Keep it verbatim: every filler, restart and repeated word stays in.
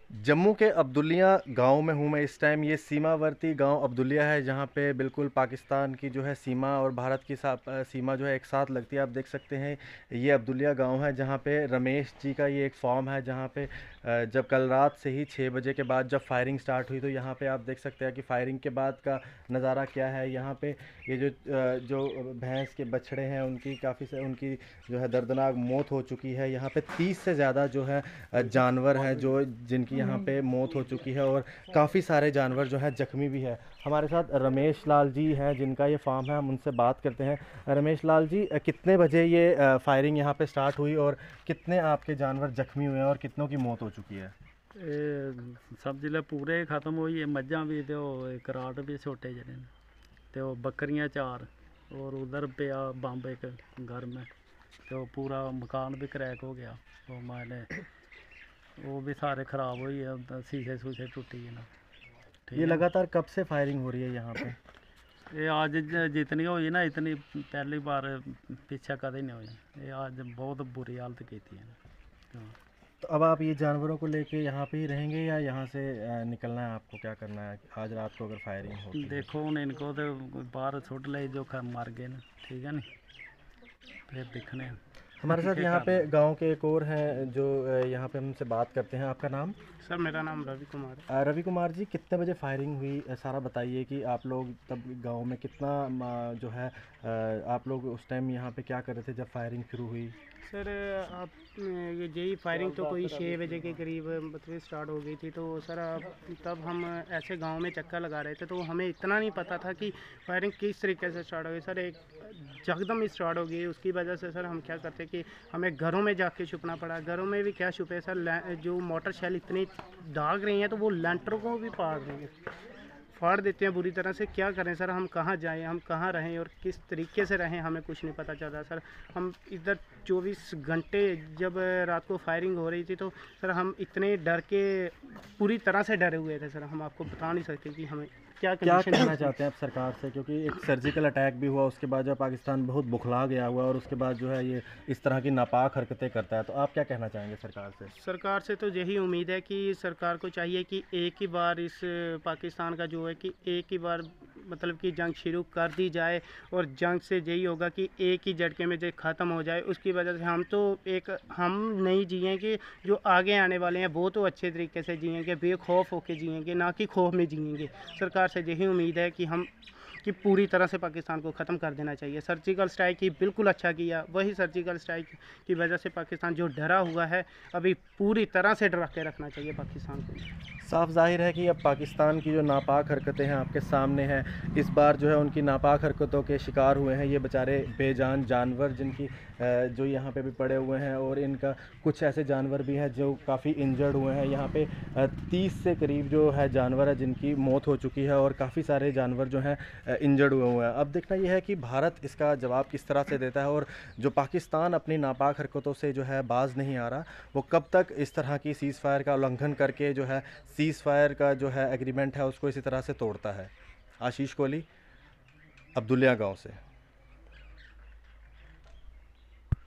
जम्मू के अब्दुलिया गांव में हूं मैं इस टाइम। ये सीमावर्ती गांव अब्दुलिया है जहां पे बिल्कुल पाकिस्तान की जो है सीमा और भारत की सा- सीमा जो है एक साथ लगती है। आप देख सकते हैं ये अब्दुलिया गांव है जहां पे रमेश जी का ये एक फॉर्म है जहां पे अ, जब कल रात से ही छः बजे के बाद जब फायरिंग स्टार्ट हुई तो यहाँ पे आप देख सकते हैं कि फायरिंग के बाद का नज़ारा क्या है। यहाँ पे ये जो अ, जो भैंस के बछड़े हैं उनकी काफ़ी से उनकी जो है दर्दनाक मौत हो चुकी है। यहाँ पे तीस से ज़्यादा जो है अ, जानवर हैं जो जिनकी यहाँ पे मौत हो चुकी है और काफ़ी सारे जानवर जो है ज़ख्मी भी है। हमारे साथ रमेश लाल जी हैं जिनका ये फार्म है, हम उनसे बात करते हैं। रमेश लाल जी, अ, कितने बजे ये अ, फायरिंग यहाँ पे स्टार्ट हुई और कितने आपके जानवर ज़ख्मी हुए हैं और कितनों की मौत हो चुकी है? ਇਹ ਸਭ ਜ਼ਿਲ੍ਹੇ ਪੂਰੇ ਖਤਮ ਹੋਈ ਹੈ। ਮੱਝਾਂ ਵੀ ਤੇ ਉਹ ਇੱਕ ਰਾਟ ਵੀ ਛੋਟੇ ਜਿਹੜੇ ਨੇ ਤੇ ਉਹ ਬੱਕਰੀਆਂ ਚਾਰ ਔਰ ਉਧਰ ਪਿਆ ਬੰਬ ਇੱਕ ਘਰ में ਤੇ ਉਹ पूरा मकान भी क्रैक हो गया। वो मैंने वो भी सारे ख़राब हुई है, उधर शीशे शूशे टूटी है ना। ठीक ये है। लगातार कब से फायरिंग हो रही है यहाँ पे? ये आज ज- जितनी हुई ना इतनी पहली बार पीछे कभी नहीं हुई। ये आज बहुत बुरी हालत की थी हाँ। तो अब आप ये जानवरों को लेके यहाँ पे ही रहेंगे या यहाँ से अ, निकलना है? आपको क्या करना है आज रात को अगर फायरिंग होती है? देखो हूँ इनको तो बाहर सुट ले जो ख- मर गए ना। ठीक है नी, फिर दिखने हमारे साथ क्या यहाँ पे करना है। गांव के एक और हैं जो अ, यहाँ पे हमसे बात करते हैं। आपका नाम? सर मेरा नाम रवि कुमार है। अ, रवि कुमार जी, कितने बजे फायरिंग हुई? अ, सारा बताइए कि आप लोग तब गांव में कितना म, जो है अ, आप लोग उस टाइम यहाँ पे क्या कर रहे थे जब फायरिंग शुरू हुई? सर आप ये यही फायरिंग तो कोई छः बजे के करीब मतलब स्टार्ट हो गई थी। तो सर आप तब हम ऐसे गांव में चक्कर लगा रहे थे तो हमें इतना नहीं पता था कि फायरिंग किस तरीके से स्टार्ट हो गई। सर एक जकदम स्टार्ट हो गई, उसकी वजह से सर हम क्या करते कि हमें घरों में जाके छुपना पड़ा। घरों में भी क्या छुपे सर, लै- जो मोटर शेल इतनी दाग रही हैं तो वो लेंटर को भी फाड़ रही हैं, फाड़ देते हैं बुरी तरह से। क्या करें सर, हम कहाँ जाएं, हम कहाँ रहें और किस तरीके से रहें, हमें कुछ नहीं पता चल रहा सर। हम इधर चौबीस घंटे जब रात को फायरिंग हो रही थी तो सर हम इतने डर के पूरी तरह से डरे हुए थे सर, हम आपको बता नहीं सकते कि हमें क्या क्या कंडीशन कहना चाहते हैं आप सरकार से, क्योंकि एक सर्जिकल अटैक भी हुआ उसके बाद जो पाकिस्तान बहुत बुखला गया हुआ और उसके बाद जो है ये इस तरह की नापाक हरकतें करता है, तो आप क्या कहना चाहेंगे सरकार से? सरकार से तो यही उम्मीद है कि सरकार को चाहिए कि एक ही बार इस पाकिस्तान का जो है कि एक ही बार मतलब कि जंग शुरू कर दी जाए और जंग से यही होगा कि एक ही झटके में जो ख़त्म हो जाए। उसकी वजह से हम तो एक हम नहीं जिएंगे, जो आगे आने वाले हैं वो तो अच्छे तरीके से जिएंगे, बेखौफ होकर जिएंगे, ना कि खौफ में जिएंगे। सरकार से यही उम्मीद है कि हम कि पूरी तरह से पाकिस्तान को ख़त्म कर देना चाहिए। सर्जिकल स्ट्राइक ही बिल्कुल अच्छा किया, वही सर्जिकल स्ट्राइक की वजह से पाकिस्तान जो डरा हुआ है अभी पूरी तरह से डरा के रखना चाहिए पाकिस्तान को। साफ जाहिर है कि अब पाकिस्तान की जो नापाक हरकतें हैं आपके सामने हैं। इस बार जो है उनकी नापाक हरकतों के शिकार हुए हैं ये बेचारे बेजान जानवर, जिनकी अ, जो यहाँ पे भी पड़े हुए हैं और इनका कुछ ऐसे जानवर भी हैं जो काफ़ी इंजर्ड हुए हैं। यहाँ पे तीस से करीब जो है जानवर है जिनकी मौत हो चुकी है और काफ़ी सारे जानवर जो हैं इंजर्ड हुए हुए हैं। अब देखना यह है कि भारत इसका जवाब किस तरह से देता है और जो पाकिस्तान अपनी नापाक हरकतों से जो है बाज नहीं आ रहा, वो कब तक इस तरह की सीज़ फायर का उल्लंघन करके जो है सीज़ फायर का जो है एग्रीमेंट है उसको इसी तरह से तोड़ता है। आशीष कोहली, अब्दुल्ला गांव से।